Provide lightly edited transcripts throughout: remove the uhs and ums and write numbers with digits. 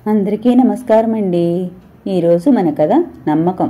అందరికీ నమస్కారం అండి. ఈరోజు మన కథ నమ్మకం.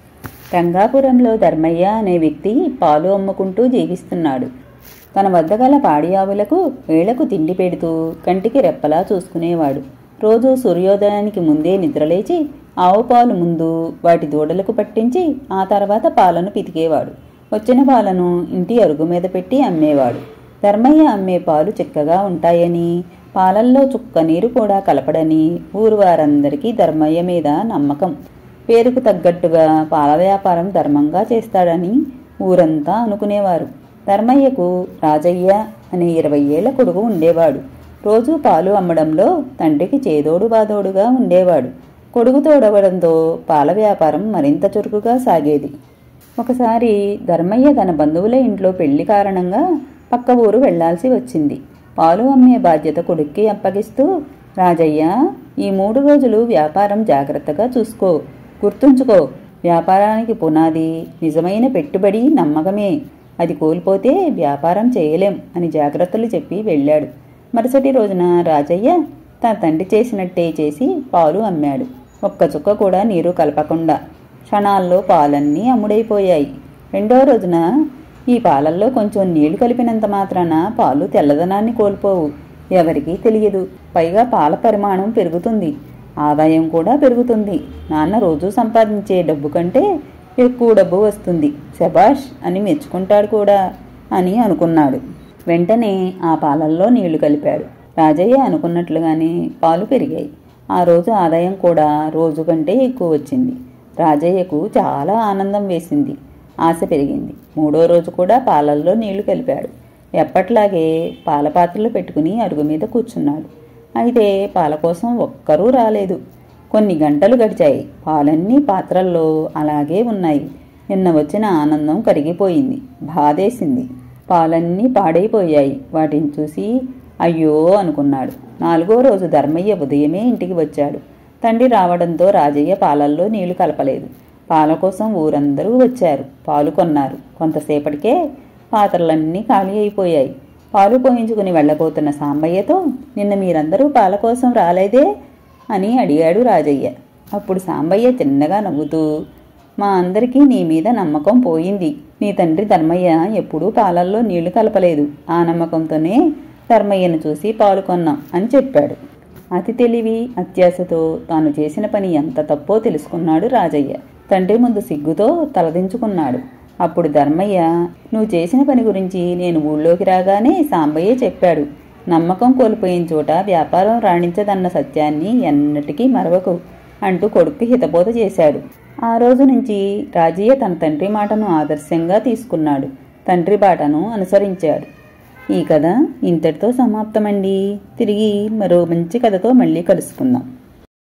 రంగాపురంలో ధర్మయ్య అనే వ్యక్తి పాలు అమ్ముకుంటూ జీవిస్తున్నాడు. తన వద్ద గల పాడి ఆవులకు వేళకు తిండి పెడుతూ కంటికి రెప్పలా చూసుకునేవాడు. రోజు సూర్యోదయానికి ముందే నిద్రలేచి ఆవు పాలు ముందు వాటి దూడలకు పట్టించి ఆ తర్వాత పాలను పితికేవాడు. వచ్చిన పాలను ఇంటి అరుగు మీద పెట్టి అమ్మేవాడు. ధర్మయ్య అమ్మే పాలు చిక్కగా ఉంటాయని, పాలల్లో చుక్క నీరు కూడా కలపడని ఊరు వారందరికీ ధర్మయ్య మీద నమ్మకం. పేరుకు తగ్గట్టుగా పాల వ్యాపారం ధర్మంగా చేస్తాడని ఊరంతా అనుకునేవారు. ధర్మయ్యకు రాజయ్య అనే 20 ఏళ్ల కొడుకు ఉండేవాడు. రోజూ పాలు అమ్మడంలో తండ్రికి చేదోడు బాదోడుగా ఉండేవాడు. కొడుకు తోడవడంతో పాల వ్యాపారం మరింత చురుకుగా సాగేది. ఒకసారి ధర్మయ్య తన బంధువుల ఇంట్లో పెళ్లి కారణంగా పక్క ఊరు వెళ్లాల్సి వచ్చింది. పాలు అమ్మే బాధ్యత కొడుక్కి అప్పగిస్తూ, రాజయ్య, ఈ 3 రోజులు వ్యాపారం జాగ్రత్తగా చూసుకో. గుర్తుంచుకో, వ్యాపారానికి పునాది నిజమైన పెట్టుబడి నమ్మకమే. అది కోల్పోతే వ్యాపారం చేయలేం అని జాగ్రత్తలు చెప్పి వెళ్ళాడు. మరుసటి రోజున రాజయ్య తన తండ్రి చేసినట్టే చేసి పాలు అమ్మాడు. ఒక్క చుక్క కూడా నీరు కలపకుండా. క్షణాల్లో పాలన్నీ అమ్ముడైపోయాయి. రెండో రోజున ఈ పాలల్లో కొంచెం నీళ్లు కలిపినంత మాత్రాన పాలు తెల్లదనాన్ని కోల్పోవు. ఎవరికీ తెలియదు. పైగా పాల పరిమాణం పెరుగుతుంది, ఆదాయం కూడా పెరుగుతుంది. నాన్న రోజూ సంపాదించే డబ్బు కంటే ఎక్కువ డబ్బు వస్తుంది. శబాష్ అని మెచ్చుకుంటాడు కూడా అని అనుకున్నాడు. వెంటనే ఆ పాలల్లో నీళ్లు కలిపాడు. రాజయ్య అనుకున్నట్లుగానే పాలు పెరిగాయి. ఆ రోజు ఆదాయం కూడా రోజు కంటే ఎక్కువ వచ్చింది. రాజయ్యకు చాలా ఆనందం వేసింది. ఆశ పెరిగింది. 3వ రోజు కూడా పాలల్లో నీళ్లు కలిపాడు. ఎప్పట్లాగే పాల పాత్రలు పెట్టుకుని అరుగు మీద కూర్చున్నాడు. అయితే పాల కోసం ఒక్కరూ రాలేదు. కొన్ని గంటలు గడిచాయి. పాలన్నీ పాత్రల్లో అలాగే ఉన్నాయి. నిన్న వచ్చిన ఆనందం కరిగిపోయింది. బాధేసింది. పాలన్నీ పాడైపోయాయి. వాటిని చూసి అయ్యో అనుకున్నాడు. 4వ రోజు ధర్మయ్య ఉదయమే ఇంటికి వచ్చాడు. తండ్రి రావడంతో రాజయ్య పాలల్లో నీళ్లు కలపలేదు. పాల కోసం ఊరందరూ వచ్చారు. పాలు కొన్నారు. కొంతసేపటికే పాత్రలన్నీ ఖాళీ అయిపోయాయి. పాలు పోయించుకుని వెళ్లబోతున్న సాంబయ్యతో, నిన్న మీరందరూ పాల కోసం రాలేదే అని అడిగాడు రాజయ్య. అప్పుడు సాంబయ్య చిన్నగా నవ్వుతూ, మా అందరికీ నీ మీద నమ్మకం పోయింది. నీ తండ్రి ధర్మయ్య ఎప్పుడూ పాలల్లో నీళ్లు కలపలేదు. ఆ నమ్మకంతోనే ధర్మయ్యను చూసి పాలు కొన్నాం అని చెప్పాడు. అతి తెలివి అత్యాశతో తాను చేసిన పని ఎంత తప్పో తెలుసుకున్నాడు రాజయ్య. తండ్రి ముందు సిగ్గుతో తలదించుకున్నాడు. అప్పుడు ధర్మయ్య, నువ్వు చేసిన పని గురించి నేను ఊళ్ళోకి రాగానే సాంబయ్య చెప్పాడు. నమ్మకం కోల్పోయిన చోట వ్యాపారం రాణించదన్న సత్యాన్ని ఎన్నటికీ మరవకు అంటూ కొడుక్కి హితబోధ చేశాడు. ఆ రోజు నుంచి రాజయ్య తన తండ్రి మాటను ఆదర్శంగా తీసుకున్నాడు. తండ్రి బాటను అనుసరించాడు. ఈ కథ ఇంతటితో సమాప్తమండి. తిరిగి మరో మంచి కథతో మళ్ళీ కలుసుకుందాం.